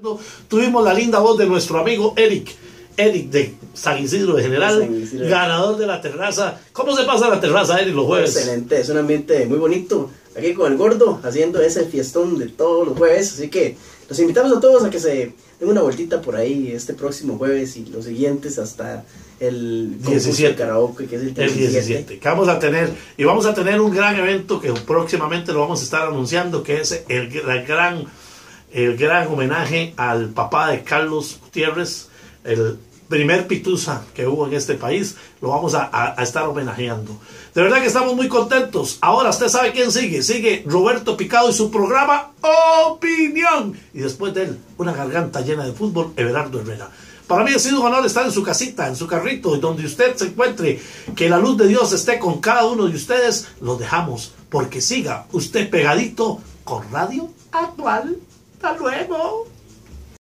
Gordo. Tuvimos la linda voz de nuestro amigo Eric de San Isidro de General, ganador de la terraza. ¿Cómo se pasa la terraza, Eric, los jueves? Excelente, es un ambiente muy bonito. Aquí con el Gordo, haciendo ese fiestón de todos los jueves. Así que los invitamos a todos a que se den una vueltita por ahí este próximo jueves y los siguientes hasta el 17 karaoke, que es el 17. Que vamos a tener, y vamos a tener un gran evento que próximamente lo vamos a estar anunciando, que es el gran homenaje al papá de Carlos Gutiérrez, el primer pitusa que hubo en este país. Lo vamos a estar homenajeando. De verdad que estamos muy contentos. Ahora usted sabe quién sigue Roberto Picado y su programa Opinión, y después de él, una garganta llena de fútbol, Everardo Herrera. Para mí ha sido un honor estar en su casita, en su carrito, y donde usted se encuentre. Que la luz de Dios esté con cada uno de ustedes. Los dejamos porque siga usted pegadito con Radio Actual. Hasta luego.